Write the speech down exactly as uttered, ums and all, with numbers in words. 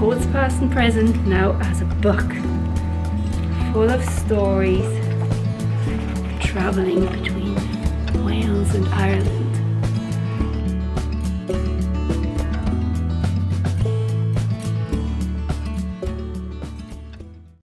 poets past and present, now as a book full of stories travelling between Wales and Ireland.